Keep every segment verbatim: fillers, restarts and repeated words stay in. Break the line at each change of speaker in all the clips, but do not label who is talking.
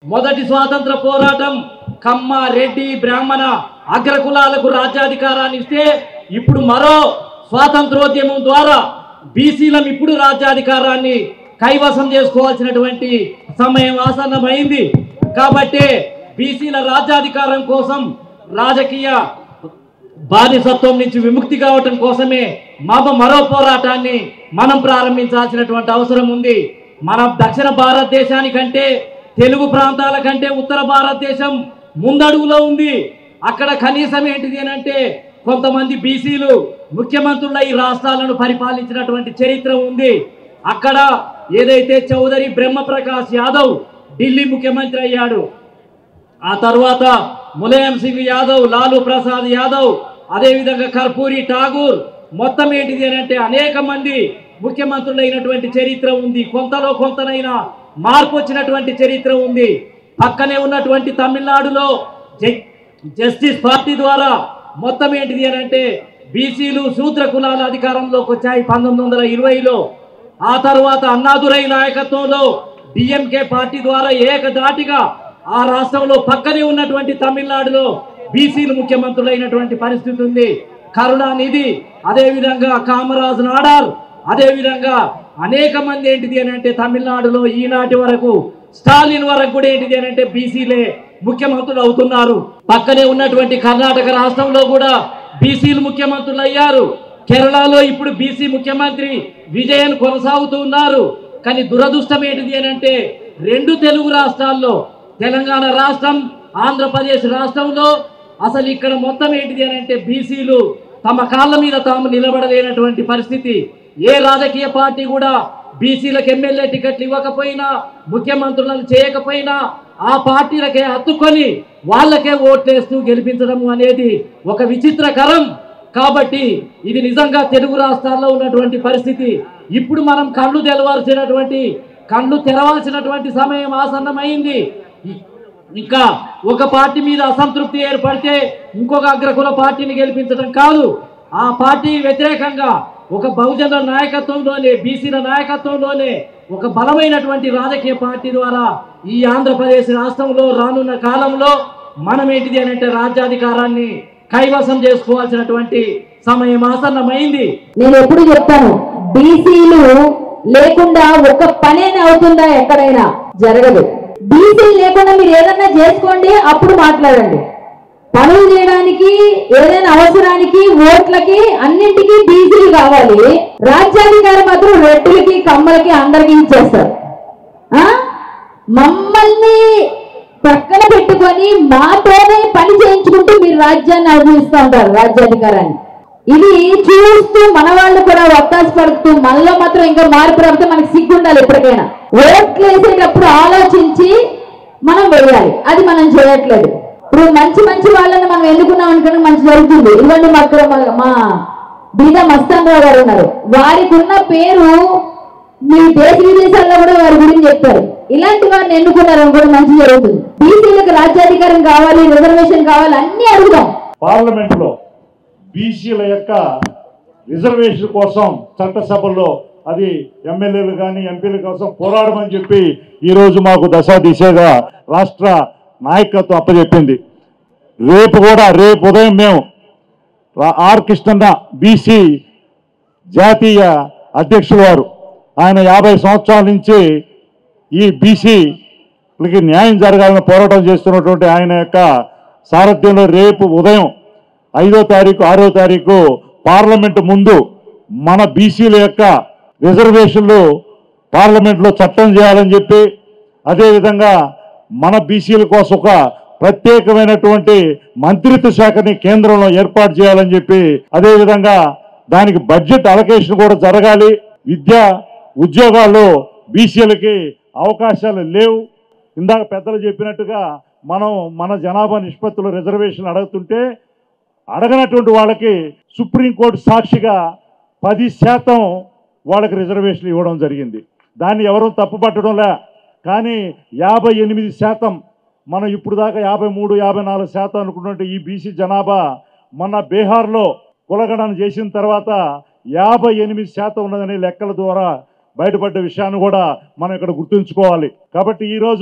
మొదటి స్వాతంత్ర పోరాటం కమ్మ రెడ్డి బ్రాహ్మణ అగ్రకులాలకు రాజ్యాధికారాన్ని ఇస్తే ఇప్పుడు మరో స్వాతంత్రోద్యమం ద్వారా బీసీలం ఇప్పుడు రాజ్యాధికారాన్ని కైవసం చేసుకోవాల్సినటువంటి సమయం ఆసన్నమైంది. కాబట్టి బీసీల రాజ్యాధికారం కోసం రాజకీయ బానిసత్వం నుంచి విముక్తి కావటం కోసమే మామ మరో పోరాటాన్ని మనం ప్రారంభించాల్సినటువంటి అవసరం ఉంది. మన దక్షిణ భారతదేశానికంటే తెలుగు ప్రాంతాల కంటే ఉత్తర భారతదేశం ముందడుగులో ఉంది. అక్కడ కనీసం ఏంటిది అంటే కొంతమంది బీసీలు ముఖ్యమంత్రుల ఈ రాష్ట్రాలను పరిపాలించినటువంటి చరిత్ర ఉంది. అక్కడ ఏదైతే చౌదరి బ్రహ్మప్రకాష్ యాదవ్ ఢిల్లీ ముఖ్యమంత్రి అయ్యాడు, ఆ తర్వాత ములాయం సింగ్ యాదవ్, లాలూ ప్రసాద్ యాదవ్, అదేవిధంగా కర్పూరి ఠాగూర్, మొత్తం ఏంటిది అని అంటే అనేక మంది ముఖ్యమంత్రులైనటువంటి చరిత్ర ఉంది. కొంతలో కొంతనైనా మార్పు వచ్చినటువంటి చరిత్ర ఉంది. పక్కనే ఉన్నటువంటి తమిళనాడులో జస్టిస్ పార్టీ ద్వారా మొత్తం ఏంటిది అని అంటే బీసీలు శూద్ర కులాల అధికారంలోకి వచ్చాయి పంతొమ్మిది వందల ఇరవైలో. ఆ తర్వాత అన్నాదురై నాయకత్వంలో డిఎంకే పార్టీ ద్వారా ఏకధాటిగా ఆ రాష్ట్రంలో పక్కనే ఉన్నటువంటి తమిళనాడులో బీసీలు ముఖ్యమంత్రులైనటువంటి పరిస్థితి ఉంది. కరుణానిధి, అదేవిధంగా కామరాజ్ నాడార్, అదేవిధంగా అనేక మంది ఏంటిది అని అంటే తమిళనాడులో ఈనాటి వరకు స్టాలిన్ వరకు కూడా ఏంటిది అని అంటే బీసీలే ముఖ్యమంత్రులు అవుతున్నారు. పక్కనే ఉన్నటువంటి కర్ణాటక రాష్ట్రంలో కూడా బీసీలు ముఖ్యమంత్రులు అయ్యారు. కేరళలో ఇప్పుడు బీసీ ముఖ్యమంత్రి విజయన్ కొనసాగుతూ ఉన్నారు. కానీ దురదృష్టం ఏంటిది అని అంటే రెండు తెలుగు రాష్ట్రాల్లో తెలంగాణ రాష్ట్రం, ఆంధ్రప్రదేశ్ రాష్ట్రంలో అసలు ఇక్కడ మొత్తం ఏంటిది అని అంటే బీసీలు తమ కాళ్ళ మీద తాము నిలబడలేనటువంటి పరిస్థితి. ఏ రాజకీయ పార్టీ కూడా బీసీలకు ఎమ్మెల్యే టికెట్లు ఇవ్వకపోయినా, ముఖ్యమంత్రులను చేయకపోయినా ఆ పార్టీలకే హత్తుకొని వాళ్ళకే ఓట్లేస్తూ గెలిపించడం అనేది ఒక విచిత్రకరం. కాబట్టి ఇది నిజంగా తెలుగు రాష్ట్రాల్లో ఉన్నటువంటి పరిస్థితి. ఇప్పుడు మనం కళ్ళు తెలవాల్సినటువంటి కళ్ళు తెరవాల్సినటువంటి సమయం ఆసన్నమైంది. ఇంకా ఒక పార్టీ మీద అసంతృప్తి ఏర్పడితే ఇంకొక అగ్రకుల పార్టీని గెలిపించడం కాదు, ఆ పార్టీ వ్యతిరేకంగా ఒక బహుజన నాయకత్వంలోనే, బీసీల నాయకత్వంలోనే ఒక బలమైనటువంటి రాజకీయ పార్టీ ద్వారా ఈ ఆంధ్రప్రదేశ్ రాష్ట్రంలో రానున్న కాలంలో మనం ఏంటిది అని అంటే రాజ్యాధికారాన్ని కైవసం చేసుకోవాల్సినటువంటి సమయం ఆసన్నమైంది.
నేను ఎప్పుడు చెప్తాను, బీసీలు లేకుండా ఒక పనేనే అవుతుందా? ఎక్కడైనా జరగదు. బీసీలు లేకుండా మీరు ఏదన్నా చేసుకోండి, అప్పుడు మాట్లాడండి. పనులు చేయడానికి, ఏదైనా అవసరానికి, ఓట్లకి, అన్నింటికీ బీసీలు కావాలి. రాజ్యాధికారం మాత్రం రెడ్డిలకి, కమ్మలకి, అందరికి ఇచ్చేస్తారు. మమ్మల్ని పక్కన పెట్టుకొని మాతోనే పని చేయించుకుంటూ మీరు రాజ్యాన్ని అనుభవిస్తూ ఉంటారు, రాజ్యాధికారాన్ని. ఇది చూస్తూ మన వాళ్ళు కూడా వత్తాసు పడుతూ మనలో మాత్రం ఇంకా మార్పు రాకపోతే మనకి సిగ్గు ఉండాలి. ఎప్పటికైనా ఓట్లు వేసేటప్పుడు ఆలోచించి మనం వేయాలి, అది మనం చేయట్లేదు. ఇప్పుడు మంచి మంచి వాళ్ళని మనం ఎన్నుకున్నాం అనుకుని మంచి జరుగుతుంది. ఇవ్వండి, మా మా బీదా మస్తాన్ రావు గారు ఉన్నారు, వారికి ఉన్న పేరు మీ దేశ విదేశాల్లో కూడా వారి గురించి చెప్తారు. ఇలాంటి వారిని ఎన్నుకున్నారని కూడా మంచి జరుగుతుంది. బీసీలకు రాజ్యాధికారం కావాలి, రిజర్వేషన్ కావాలి, అన్ని అడుగుదాం.
పార్లమెంట్ లో బీసీల యొక్క రిజర్వేషన్ కోసం చట్టసభల్లో అది ఎమ్మెల్యేలు కానీ ఎంపీల కోసం పోరాడమని చెప్పి ఈరోజు మాకు దశ దిశగా రాష్ట్ర నాయకత్వం అప్పచెప్పింది. రేపు కూడా రేపు ఉదయం మేము ఆర్ కృష్ణన్న బీసీ జాతీయ అధ్యక్షులు వారు, ఆయన యాభై సంవత్సరాల నుంచి ఈ బీసీలకి న్యాయం జరగాలని పోరాటం చేస్తున్నటువంటి ఆయన యొక్క సారథ్యంలో రేపు ఉదయం ఐదో తారీఖు ఆరో తారీఖు పార్లమెంటు ముందు మన బీసీల యొక్క రిజర్వేషన్లు పార్లమెంట్లో చట్టం చేయాలని చెప్పి, అదేవిధంగా మన బీసీల కోసం ఒక ప్రత్యేకమైనటువంటి మంత్రిత్వ శాఖని కేంద్రంలో ఏర్పాటు చేయాలని చెప్పి, అదేవిధంగా దానికి బడ్జెట్ అలొకేషన్ కూడా జరగాలి. విద్యా ఉద్యోగాల్లో బీసీలకి అవకాశాలు లేవు. ఇందాక పెద్దలు చెప్పినట్టుగా మనం మన జనాభా నిష్పత్తిలో రిజర్వేషన్ అడుగుతుంటే అడగనటువంటి వాళ్ళకి సుప్రీంకోర్టు సాక్షిగా పది శాతం వాళ్ళకి రిజర్వేషన్ ఇవ్వడం జరిగింది. దాన్ని ఎవరూ తప్పుపట్టడంలే. కానీ యాభై ఎనిమిది శాతం మనం ఇప్పుడు దాకా యాభై మూడు యాభై నాలుగు శాతం అనుకున్నట్టు ఈ బీసీ జనాభా మొన్న బీహార్లో కులగణన చేసిన తర్వాత యాభై ఎనిమిది శాతం ఉన్నదని లెక్కల ద్వారా బయటపడ్డ విషయాన్ని కూడా మనం ఇక్కడ గుర్తుంచుకోవాలి. కాబట్టి ఈరోజు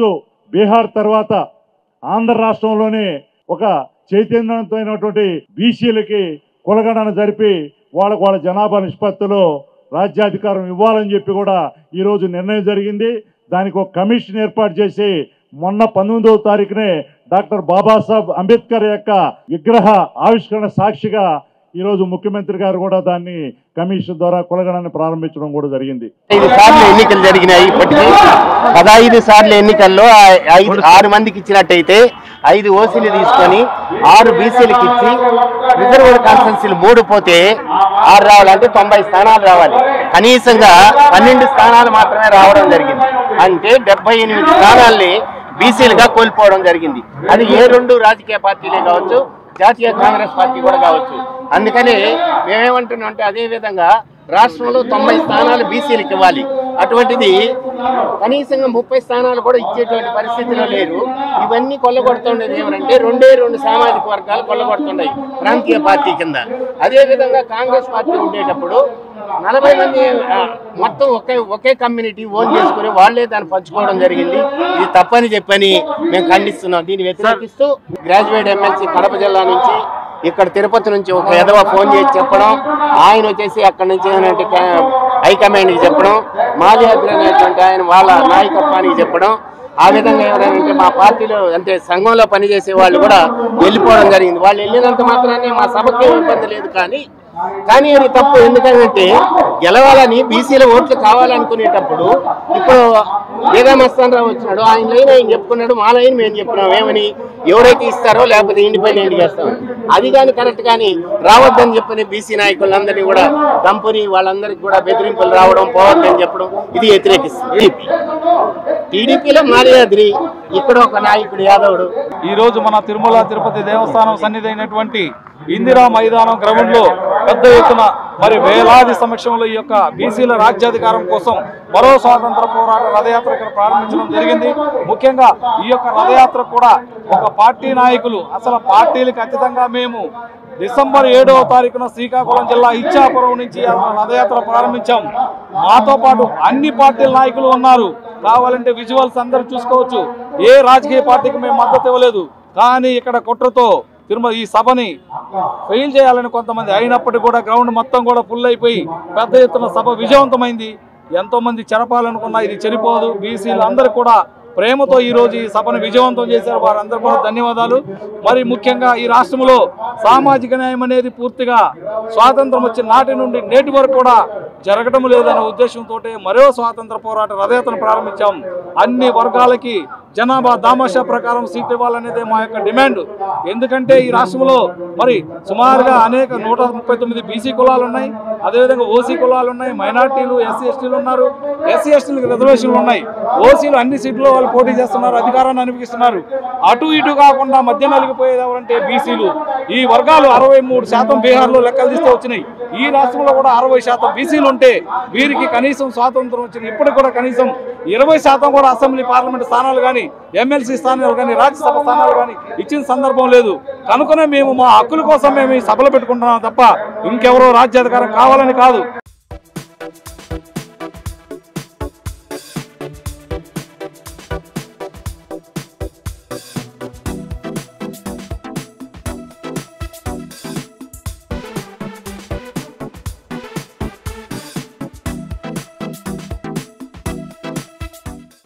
బీహార్ తర్వాత ఆంధ్ర రాష్ట్రంలోనే ఒక చైతన్యవంతమైనటువంటి బీసీలకి కులగణన జరిపి వాళ్ళకు వాళ్ళ జనాభా నిష్పత్తిలో రాజ్యాధికారం ఇవ్వాలని చెప్పి కూడా ఈరోజు నిర్ణయం జరిగింది. దానికి ఒక కమిషన్ ఏర్పాటు చేసి మొన్న పంతొమ్మిదవ తారీఖునే డాక్టర్ బాబాసాహెబ్ అంబేద్కర్ యొక్క విగ్రహ ఆవిష్కరణ సాక్షిగా ఈరోజు ముఖ్యమంత్రి గారు కూడా దాన్ని కమిషన్ ద్వారా కులగణాన్ని ప్రారంభించడం కూడా జరిగింది.
ఐదు సార్లు ఎన్నికలు జరిగినాయి. ఇప్పటికీ పదహైదు సార్లు ఎన్నికల్లో ఐదు ఆరు మందికి ఇచ్చినట్టయితే ఐదు ఓసీలు తీసుకొని ఆరు బీసీలకు ఇచ్చి రిజర్వ్డ్ కాన్స్టిట్యున్సీలు మూడు పోతే ఆరు రావాలంటే తొంభై స్థానాలు రావాలి. కనీసంగా పన్నెండు స్థానాలు మాత్రమే రావడం జరిగింది. అంటే డెబ్బై ఎనిమిది స్థానాల్ని బీసీలుగా కోల్పోవడం జరిగింది. అది ఏ రెండు రాజకీయ పార్టీలే కావచ్చు, జాతీయ కాంగ్రెస్ పార్టీ కూడా కావచ్చు. అందుకని మేమేమంటున్నాం అంటే అదే విధంగా రాష్ట్రంలో తొంభై స్థానాలు బీసీలకు ఇవ్వాలి. అటువంటిది కనీసంగా ముప్పై స్థానాలు కూడా ఇచ్చేటువంటి పరిస్థితిలో లేరు. ఇవన్నీ కొల్లగొడుతుండేది ఏమంటే రెండే రెండు సామాజిక వర్గాలు కొల్లగొడుతున్నాయి ప్రాంతీయ పార్టీ కింద. అదేవిధంగా కాంగ్రెస్ పార్టీ ఉండేటప్పుడు నలభై మంది మొత్తం ఒకే ఒకే కమ్యూనిటీ ఓన్ చేసుకుని వాళ్లే దాన్ని పంచుకోవడం జరిగింది. ఇది తప్పని చెప్పని మేము ఖండిస్తున్నాం. దీన్ని వ్యతిరేకిస్తూ గ్రాడ్యుయేట్ ఎమ్మెల్సీ కడప జిల్లా నుంచి ఇక్కడ తిరుపతి నుంచి ఒక ఎదవ ఫోన్ చేసి చెప్పడం, ఆయన వచ్చేసి అక్కడి నుంచి హైకమాండ్కి చెప్పడం, మాల్యాద్రి అనేటువంటి ఆయన వాళ్ళ నాయకత్వానికి చెప్పడం, ఆ విధంగా ఎవరైనా మా పార్టీలో అంటే సంఘంలో పనిచేసే వాళ్ళు కూడా వెళ్ళిపోవడం జరిగింది. వాళ్ళు వెళ్ళినంత మాత్రాన్ని మా సభకి ఇబ్బంది లేదు. కానీ కానీ అది తప్పు. ఎందుకంటే గెలవాలని బీసీల ఓట్లు కావాలనుకునేటప్పుడు ఇప్పుడు వేదా మస్తాన్ రావు వచ్చినాడు, ఆయన లైన్ ఆయన చెప్పుకున్నాడు, మా లైన్ మేము చెప్పుకున్నాం. ఏమని ఎవరైతే ఇస్తారో లేకపోతే ఇండిపెండెంట్గా వేస్తాం. అది కానీ కరెక్ట్ కానీ రావద్దని చెప్పని బీసీ నాయకులందరినీ కూడా కంపెనీ వాళ్ళందరికీ కూడా బెదిరింపులు రావడం, పోవద్దని చెప్పడం ఇది వ్యతిరేకిస్తుంది. టీడీపీలో మాల్యాద్రి, ఇక్కడ ఒక నాయకుడు యాదవుడు.
ఈ రోజు మన తిరుమల తిరుపతి దేవస్థానం సన్నిధి అయినటువంటి ఇందిరా మైదానం గ్రౌండ్ లో పెద్ద ఎత్తున మరి వేలాది సమక్షంలో ఈ యొక్క బీసీల రాజ్యాధికారం కోసం మరో స్వాతంత్ర పోరాట రథయాత్ర ఇక్కడ ప్రారంభించడం జరిగింది. ముఖ్యంగా ఈ యొక్క రథయాత్ర కూడా ఒక పార్టీ నాయకులు అసలు పార్టీలకు అతీతంగా మేము డిసెంబర్ ఏడవ తారీఖున శ్రీకాకుళం జిల్లా ఇచ్చాపురం నుంచి రథయాత్ర ప్రారంభించాం. మాతో పాటు అన్ని పార్టీల నాయకులు ఉన్నారు. కావాలంటే విజువల్స్ అందరూ చూసుకోవచ్చు. ఏ రాజకీయ పార్టీకి మేము మద్దతు ఇవ్వలేదు. కానీ ఇక్కడ కుట్రతో తిరుమల ఈ సభని ఫెయిల్ చేయాలని కొంతమంది అయినప్పటికీ కూడా గ్రౌండ్ మొత్తం కూడా ఫుల్ అయిపోయి పెద్ద ఎత్తున సభ విజయవంతమైంది. ఎంతో మంది చెరపాలనుకున్నా ఇది చెరిపోదు. బీసీలు అందరూ కూడా ప్రేమతో ఈ రోజు ఈ సభను విజయవంతం చేశారు. వారందరూ కూడా ధన్యవాదాలు. మరి ముఖ్యంగా ఈ రాష్ట్రంలో సామాజిక న్యాయం అనేది పూర్తిగా స్వాతంత్రం వచ్చిన నాటి నుండి నేటి వరకు కూడా జరగడం లేదనే ఉద్దేశంతో మరో స్వాతంత్ర పోరాట రథయాత్రను ప్రారంభించాం. అన్ని వర్గాలకి జనాభా దామాషా ప్రకారం సీట్ ఇవ్వాలనేదే మా యొక్క డిమాండ్. ఎందుకంటే ఈ రాష్ట్రంలో మరి సుమారుగా అనేక నూట ముప్పై తొమ్మిది బీసీ కులాలు ఉన్నాయి, అదేవిధంగా ఓసీ కులాలు ఉన్నాయి, మైనార్టీలు, ఎస్సీ ఎస్టీలు ఉన్నారు, ఎస్సీ ఎస్టీలకు రిజర్వేషన్లు ఉన్నాయి. ఓసీలు అన్ని సీట్లు వాళ్ళు పోటీ చేస్తున్నారు, అధికారాన్ని అనిపిస్తున్నారు. అటు ఇటు కాకుండా మధ్య నలిగిపోయేది ఎవరంటే బీసీలు. ఈ వర్గాలు అరవై మూడు శాతం బీహార్లో లెక్కలు తీస్తే వచ్చినాయి. ఈ రాష్ట్రంలో కూడా అరవై శాతం బీసీలు ఉంటే వీరికి కనీసం స్వాతంత్రం వచ్చింది. ఇప్పటికి కూడా కనీసం ఇరవై శాతం కూడా అసెంబ్లీ పార్లమెంట్ స్థానాలు కానీ ఎమ్మెల్సీ స్థానాలు కానీ రాజ్యసభ స్థానాలు కానీ ఇచ్చిన సందర్భం లేదు. కనుకనే మేము మా హక్కుల కోసం మేము ఈ సభలు పెట్టుకుంటున్నాం తప్ప ఇంకెవరో రాజ్యాధికారం కావాలని కాదు.